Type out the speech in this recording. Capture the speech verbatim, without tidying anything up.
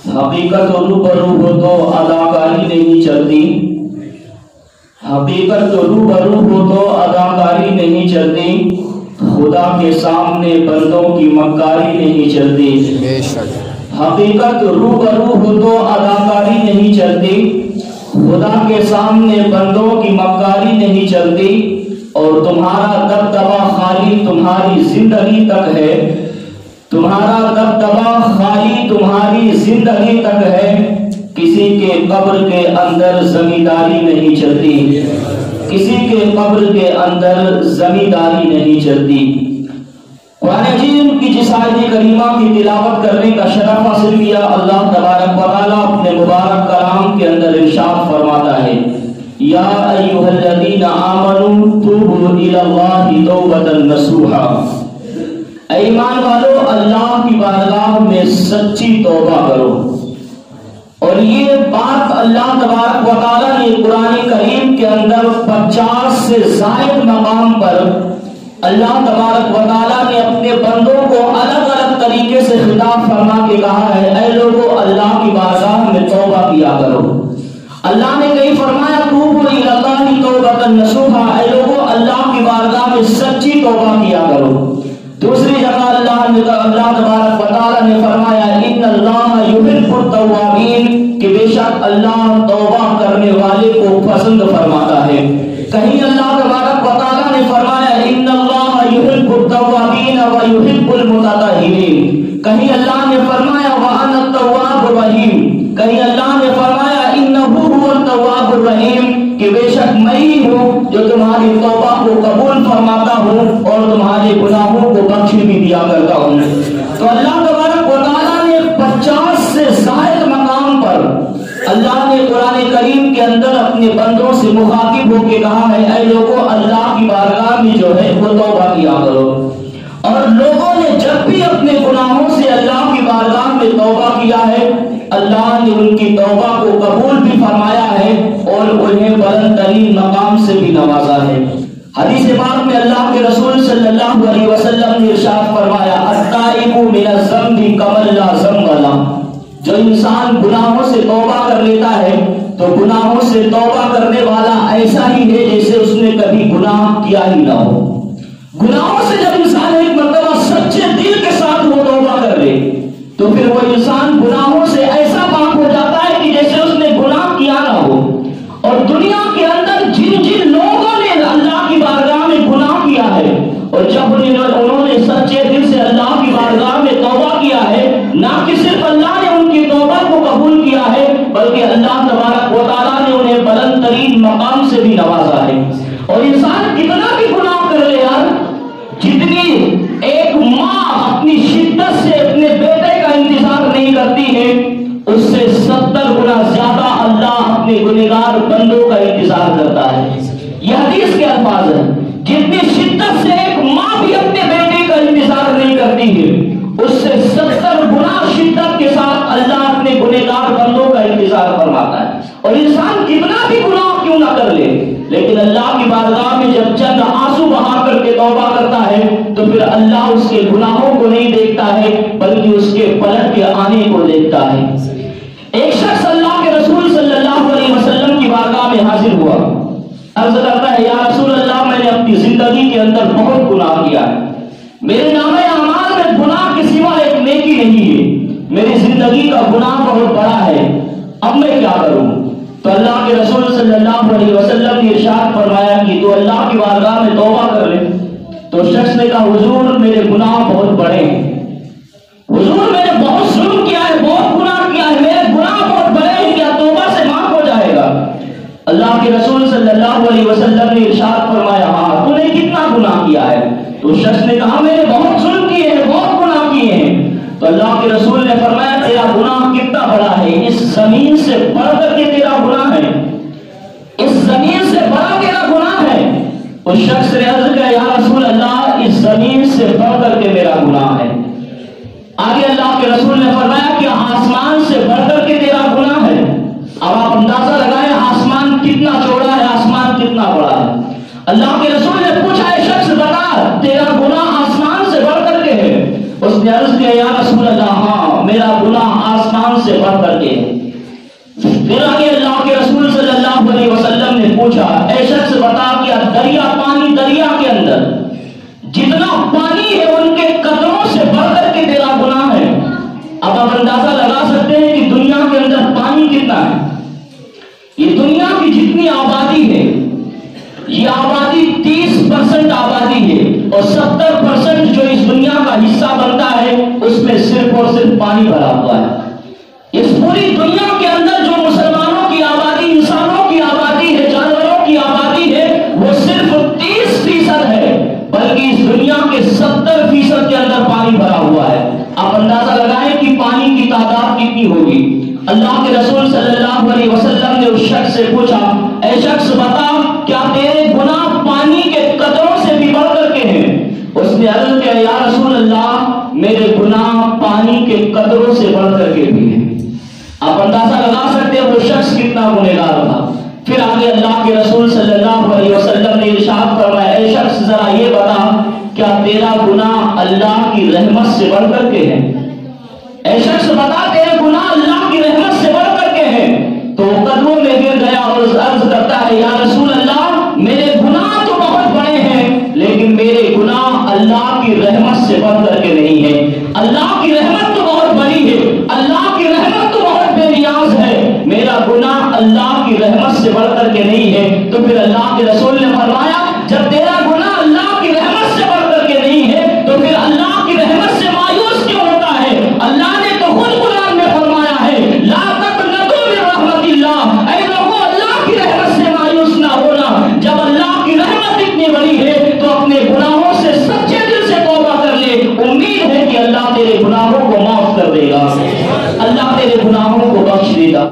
حقیقت روبرو ہو تو اداکاری نہیں چلتی، حقیقت روبرو ہو تو اداکاری نہیں چلتی، خدا کے سامنے بندوں کی مکاری نہیں چلتی۔ حقیقت روبرو ہو تو اداکاری نہیں چلتی، خدا کے سامنے بندوں کی مکاری نہیں چلتی، اور تمہارا دبدبا خالی تمہاری زندگی تک ہے، تمہارا دبدبا خالی تمہاری زندگی تک ہے، کسی کے قبر کے اندر زمینداری نہیں چلتی، کسی کے قبر کے اندر زمینداری نہیں چلتی۔ قرآن عظیم کی جس آیت کریمہ کی تلاوت کرنے کا شرف حاصل کیا، اللہ تبارک و تعالیٰ اپنے مبارک کلام کے اندر ارشاد فرماتا ہے، یا ایھا الذین آمنوا توبوا الی اللہ توبۃ نصوحا، اے ایمان والو اللہ کی بارگاہ میں سچی توبہ کرو۔ اور یہ بات اللہ تبارک و تعالیٰ نے قرآن کریم کے اندر پچاس سے زائد مقام پر اللہ تبارک و تعالیٰ نے اپنے بندوں کو الگ الگ طریقے سے خطاب فرما کے کہا ہے، اے لوگو اللہ کی بارگاہ میں توبہ کیا کرو۔ اللہ نے کہیں فرمایا توبوا الی اللہ توبۃ نصوحا، اے لوگو اللہ کی بارگاہ میں سچی توبہ کیا کرو۔ دوسری جگہ اللہ نے اللہ تبارک و تعالیٰ نے فرمایا ان اللہ یحب التوابین، کہ بے شک اللہ توبہ کرنے والے کو پسند فرماتا ہے۔ کہیں اللہ تبارک و تعالیٰ نے فرمایا ان اللہ یحب التوابین ویحب المتطہرین، کہیں اللہ نے فرمایا وانا التواب الرحیم، کہیں اللہ نے فرمایا انہ هو التواب الرحیم، کہ بے شک میں ہی ہوں جو تمہاری توبہ کو قبول فرماتا ہوں اور تمہارے گناہوں کو بخش بھی دیا کرتا ہوں۔ تو اللہ تبارک و تعالیٰ نے پچاس سے زائد مقام پر اللہ نے قرآن کریم کے اندر اپنے بندوں سے مخاطب ہو کے کہا ہے، اے لوگوں اللہ کی بارگاہ میں جو ہے وہ توبہ کیا کرو۔ اور لوگوں نے جب بھی اپنے گناہوں سے اللہ کی بارگاہ میں توبہ کیا ہے، اللہ نے ان کی توبہ کو قبول بھی فرمایا ہے اور انہیں بلند ترین مقام سے بھی نوازا ہے۔ حدیث پاک میں اللہ کے رسول صلی اللہ علیہ وسلم نے ارشاد فرمایا التائب من الذنب کمن لا ذنب لہ، جو انسان گناہوں سے توبہ کر لیتا ہے تو گناہوں سے توبہ کرنے والا ایسا ہی ہے جیسے اس نے کبھی گناہ کیا ہی نہ ہو۔ گناہوں سے جب انسان ایک مرتبہ سچے دل کے ساتھ وہ توبہ کر لے تو پھر وہ انسان گناہوں سے ایسا پاک ہو جاتا ہے کہ جیسے اس نے گناہ کیا نہ ہو۔ اور دنیا کے اندر جن جن لوگوں نے اللہ کی بارگاہ میں گناہ کیا ہے اور جب انہوں نے سچے دل سے اللہ کی بارگاہ میں توبہ کیا ہے، نہ کہ صرف اللہ نے ان کی توبہ کو قبول کیا ہے بلکہ اللہ تبارک و تعالیٰ نے انہیں بلند ترین مقام سے بھی نوازا ہے۔ اور انسان کتنا بھی گناہ کر لے یار، جتنی ایک ماں اپنی شدت سے اپنے بیٹے کا انتظار نہیں کرتی ہے، اس سے ستر گنا زیادہ اللہ اپنے گنہگار بندوں کا انتظار کرتا ہے۔ یہ حدیث کے الفاظ ہیں، جتنی شدت سے ایک ماں بھی اپنے بیٹے کا انتظار نہیں کرتی ہے، اس سے ستر گنا شدت کے ساتھ اللہ اپنے گنہگار بندوں کا انتظار فرماتا ہے۔ اور انسان کتنا بھی گناہ کیوں نہ کر لے، لیکن اللہ کی بارگاہ میں جب چند آنسو بہا کر کے توبہ کرتا ہے تو پھر اللہ اس کے گناہوں کو نہیں دیکھتا ہے بلکہ اس کے پلٹ کے آنے کو دیکھتا ہے۔ ایک شخص اللہ کے رسول صلی اللہ علیہ وسلم کی بارگاہ میں حاضر ہوا، عرض کرتا ہے یا رسول اللہ میں نے اپنی زندگی کے اندر بہت گناہ کیا ہے، میرے نامے اعمال میں گناہ کے سوا ایک نیکی نہیں ہے، میری زندگی کا گناہ بہت بڑا ہے، اب میں کیا کروں؟ تو اللہ کے رسول صلی اللہ علیہ وسلم نے ارشاد فرمایا کہ تو اللہ کی بارگاہ میں توبہ کر لے۔ تو شخص نے کہا حضور میرے گناہ بہت بڑے ہیں، حضور میں نے بہت ظلم کیا ہے، بہت گناہ کیا ہے، میرے گناہ بہت بڑے ہیں، کیا توبہ سے معاف ہو جائے گا؟ اللہ کے رسول صلی اللہ علیہ وسلم نے ارشاد فرمایا ہاں تو نے کتنا گناہ کیا ہے؟ تو شخص نے کہا میں نے بہت ظلم کیے ہیں، بہت گناہ کیے ہیں۔ تو اللہ کے رسول نے فرمایا تیرا گناہ کتنا بڑا ہے؟ اس زمین سے بڑھ کر کے تیرا گناہ ہے، اس زمین سے بڑا تیرا گناہ ہے۔ اس شخص نے عرض کیا یا رسول اللہ اس زمین سے بڑھ کر کے میرا گناہ ہے۔ آگے اللہ کے رسول نے فرمایا کہ آسمان سے بڑھ کر کے تیرا گناہ ہے۔ اب آپ اندازہ لگائیں آسمان کتنا چوڑا ہے، آسمان کتنا بڑا ہے۔ اللہ کے رسول نے پوچھا اے شخص بتا تیرا گناہ آسمان سے بڑھ کر کے ہے؟ اس نے عرض کیا یا رسول اللہ ہاں میرا گناہ آسمان نماز سے بڑھ کر کے ہے۔ پھر آگے اللہ کے رسول صلی اللہ علیہ وسلم نے پوچھا، اے شخص بتا کہ دریا پانی دریا کے اندر جتنا پانی ہے ان کے قطروں سے بڑھ کر کے تیرا گناہ ہے۔ اب آپ اندازہ لگا سکتے ہیں کہ دنیا کے اندر پانی کتنا ہے۔ یہ دنیا کی جتنی آبادی ہے، یہ آبادی تیس پرسنٹ آبادی ہے، اور ستر پرسنٹ جو اس دنیا کا حصہ بنتا ہے اس میں صرف اور صرف پانی بھرا ہوا ہے۔ اس پوری دنیا کے اندر جو مسلمانوں کی آبادی، انسانوں کی آبادی ہے، جانوروں کی آبادی ہے، وہ صرف تیس فیصد ہے، بلکہ اس دنیا کے ستر فیصد کے اندر پانی بھرا ہوا ہے۔ آپ اندازہ لگائیں کہ پانی کی تعداد کتنی ہوگی۔ اللہ کے رسول صلی اللہ علیہ وسلم نے اس شخص سے پوچھا، اے شخص بتا کیا تیرے گناہ پانی کے قطروں سے بھی بڑھ کر کے ہیں؟ اس نے عرض کیا، یا رسول اللہ میرے گناہ پانی کے قطروں سے بڑھ کر کے بھی ہیں۔ آپ اندازہ لگا سکتے ہیں وہ شخص کتنا گنہگار تھا۔ پھر آگے اللہ کے رسول صلی اللہ علیہ وسلم نے ارشاد فرمایا، اے شخص ذرا یہ بتا کیا تیرا گناہ اللہ کی رحمت سے بڑھ کر کے ہے؟ اے شخص بتا تیرے گناہ اللہ کی رحمت سے بڑھ کر کے ہیں؟ تو وہ قدموں میں گر گیا اور عرض کرتا ہے، یا رسول اللہ میرے گناہ تو بہت بڑے ہیں لیکن میرے گناہ اللہ کی رحمت سے بڑھ کر کے نہیں ہے۔ اللہ کی رحمت تو بہت بڑی ہے، اللہ کی رحمت تو بہت بے نیاز ہے، میرا گناہ اللہ کی رحمت سے بڑھ کر کے نہیں ہے۔ تو پھر اللہ کے رسول نے فرمایا، جب تیرا گناہ اللہ کی رحمت سے بڑھ کر کے نہیں ہے تو پھر اللہ کی رحمت سے مایوس کیوں ہوتا ہے؟ اللہ نے تو خود قرآن میں فرمایا ہے، لا تقنطوا من رحمت اللہ، اے لوگوں اللہ کی رحمت سے مایوس نہ ہونا۔ جب اللہ کی رحمت اتنی بڑی ہے تو اپنے گناہوں سے سچے دل سے توبہ کر لے، امید ہے کہ اللہ تیرے گناہوں کو معاف کر دے گا، اللہ تیرے گناہوں کو بخش دے گا۔